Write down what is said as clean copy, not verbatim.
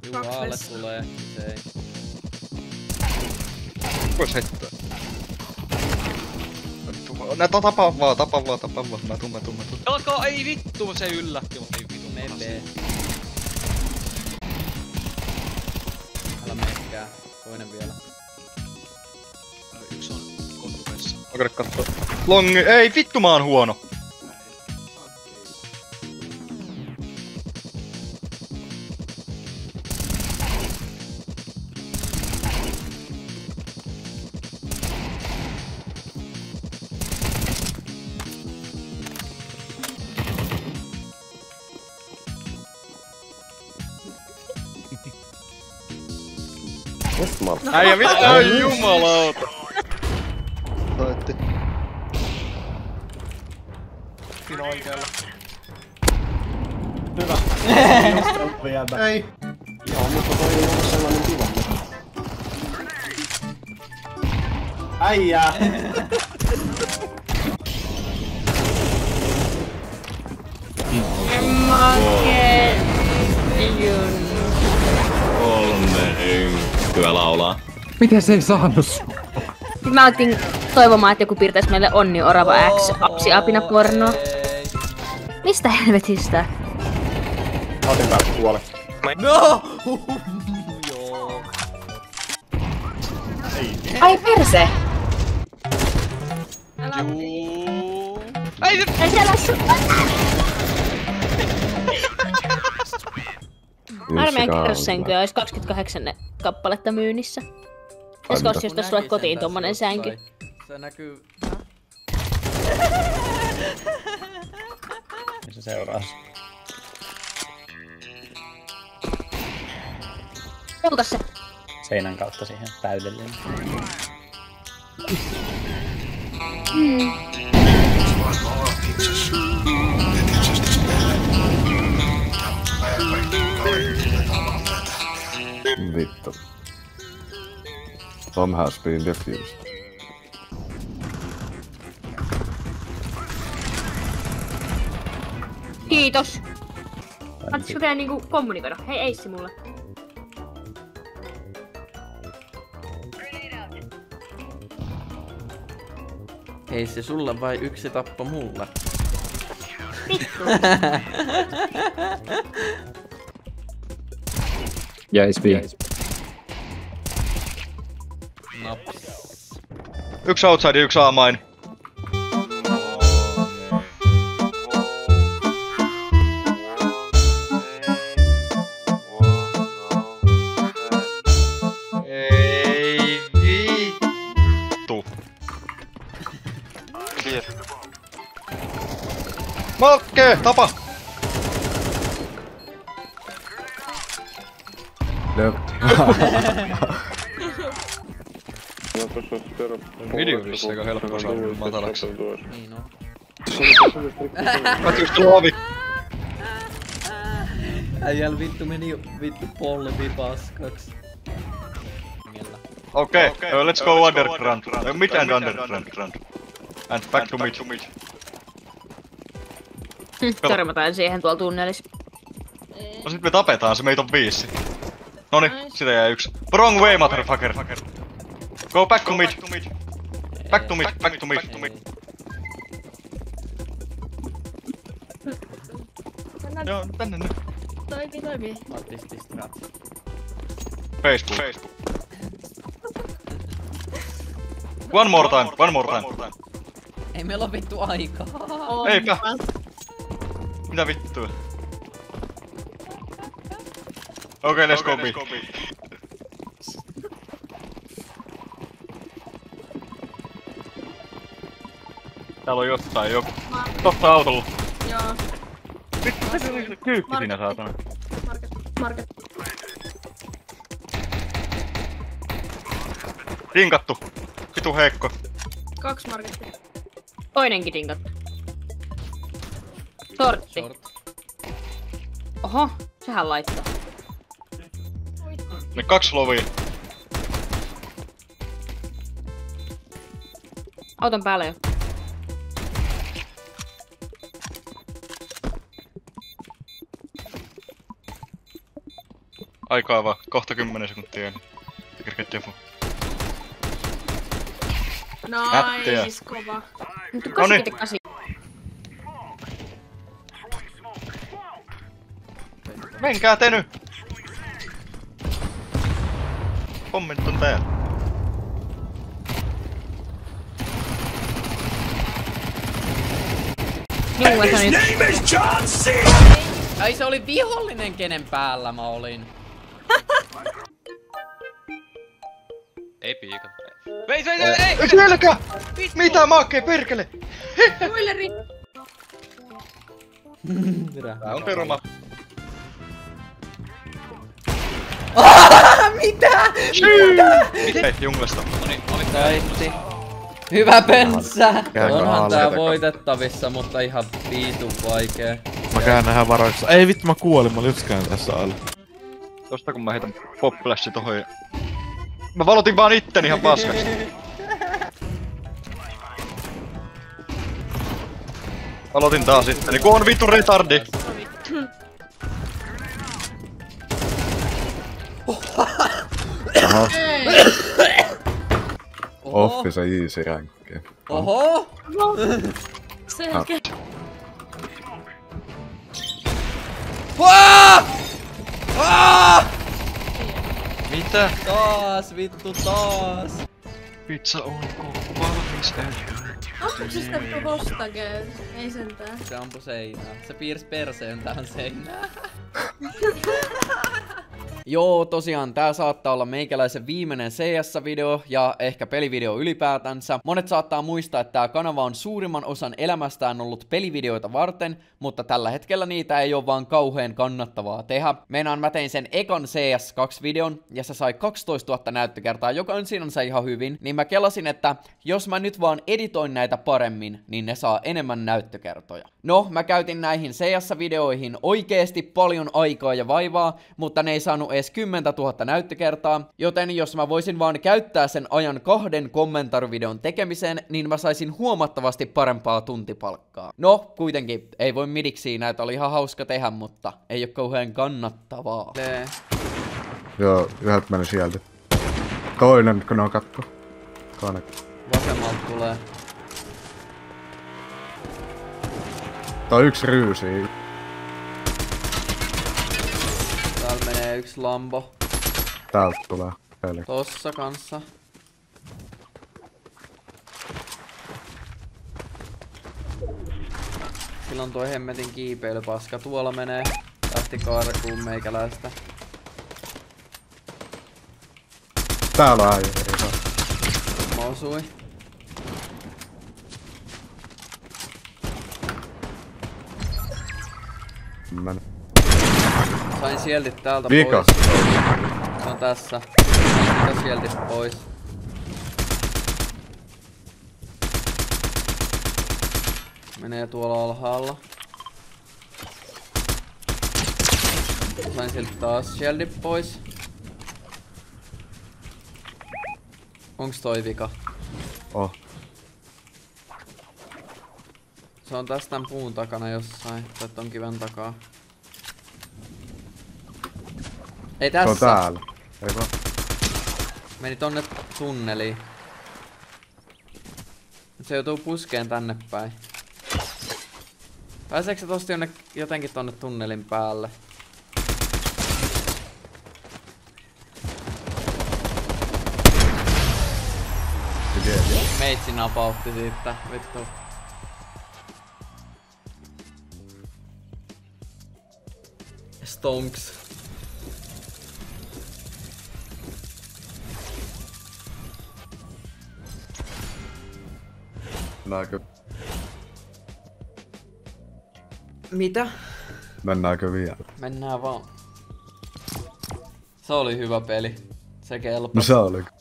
Juu, alle tulee. Se ei. Vois heittää. Nää tapaa vaan. Mä tuun. Alkaa, ei vittu, se yllätti, mutta ei vittu mepee. Älä meekää. Toinen vielä. Yksi on kontuvessa. Mä kattoo. Longi, ei vittu mä oon huono. Äijä vittu, ai jumalauta. Soitti. Siinä oikealla. Hyvä. Ei. Joo, mutta toi ei ole sellainen tilanne. Äijää. Hyvä laulaa. Miten se ei saanut sua? Mä aloitin toivomaan, että joku piirtäis meille Onni Orava X apsiapina pornoa. Mistä helvetistä? Otin päälle kuole. No! Joo. Ai perse! Juu. Ei siellä Armeijan kerrossänkyä olisi 28 kappaletta myynnissä. Eskois jos tulet kotiin tommonen sänky. Se näkyy... Ja se seuraa. Polta se. Seinän kautta siihen täydellinen. Vittu. Tom has been defused. Kiitos. Katsois vielä niinku kommunikoida. Hei Eissi mulle. Ei se sulle vai yksi tappo mulle? Vittu. Jäis B. Naps. Yksi outside, yksi A-main. Ei vittu. Malkke, tapa! No. Videoissa aika helppo saada matalaksi. Niin on. Katsoks tuo ovi? Äijäl vittu meni vittu polvi paskaks. Okay, let's go underground. Mid and underground. And back to mid. Törmätään siihen tuolla tunnelissa. No sit me tapetaan se, meitä on 5. Noni, sitä jää yksi. Wrong way, motherfucker. Go back to mid. Back to mid. Joo, tänne nyt. Toimii. Artististrat. Facebook. One more time. Ei meillä oo vittu aikaa. Eipä. Mitä vittua? Okei, let's go B. Täällä on jostain joku. Tossa autolla. Joo. Vittu, se oli kyykki siinä saatana. Market. Tinkattu. Vitu heikko. 2 markettia. Toinenkin tinkattu. Sortti. Oho, sehän laittaa. Ne 2 lovia. Auton päällä jo. Aikaa vaan, kohta 10 sekuntia. Kerkettiin fu. Nice, kova. Noniin. Menkää te nyt! Kommentit on täällä. Ai se oli vihollinen, kenen päällä mä olin. Ei piika. Ei sielläkään! Mitä Make, perkele? Spoileri! Tää on peruma. Mitä? Hei, junglesta. Taitti. Hyvä Penssä! Käykö Onhan alle? tää voitettavissa, mutta ihan viitun vaikee. Mä käyn nähdä varoissa. Ei vittu, mä kuolin, mä olin just käynyt tässä alle. Tosta kun mä heitän pop-flashi tohon ja... Mä valotin vaan itteni ihan paskaksi. Valotin taas itteni, kun on vittu retardi! Aha. Oho! Office easy rankkeen. Oho! Selkeä. Mitä? Taas, vittu taas! Pizza on valmis. Onko se sitä vittu hostage? Ei sentään. Se ampui seinään. Se piirsi perseen tähän seinään. Joo, tosiaan tää saattaa olla meikäläisen viimeinen CS-video ja ehkä pelivideo ylipäätänsä. Monet saattaa muistaa, että tää kanava on suurimman osan elämästään ollut pelivideoita varten, mutta tällä hetkellä niitä ei ole vaan kauhean kannattavaa tehdä. Meinaan mä tein sen ekan CS2-videon ja se sai 12 000 näyttökertaa, joka on sinänsä ihan hyvin, niin mä kelasin, että jos mä nyt vaan editoin näitä paremmin, niin ne saa enemmän näyttökertoja. No, mä käytin näihin CS-videoihin oikeesti paljon aikaa ja vaivaa, mutta ne ei saanut edes 10 000 näyttökertaa, joten jos mä voisin vaan käyttää sen ajan 2 kommentaarivideon tekemiseen, niin mä saisin huomattavasti parempaa tuntipalkkaa. No, kuitenkin, ei voi midiksi, näitä oli ihan hauska tehdä, mutta ei oo kauhean kannattavaa. Joo, yhdet meni sieltä. Toinen, kun ne on katto. Toinen. Vasemmalta tulee. Tää on yksi ryysi. Täällä menee yksi lambo. Täältä tulee. Peli. Tossa kanssa. Sillä on toi hemmetin kiipeilypaska. Tuolla menee. Lähti karkuun meikäläistä. Täällä on äijä. Mä osui. Mennä. Sain sieltit täältä Vika. pois. Se on tässä. Sain sieltit pois. Menee tuolla alhaalla. Sain siltä taas shieldit pois. Onks toi vika? Oh. Se on tästä tän puun takana jossain. Tai ton kiven takaa. Ei tässä. Se on täällä. Ei vaan. Meni tonne tunneliin. Nyt se joutuu puskeen tänne päin. Pääseekö se tosta jotenkin tonne tunnelin päälle? Meitsi napautti siitä, vittu. Stonks. Mennäänkö? Mitä? Mennäänkö vielä? Mennään vaan. Se oli hyvä peli. Se kelpasi. No se oli.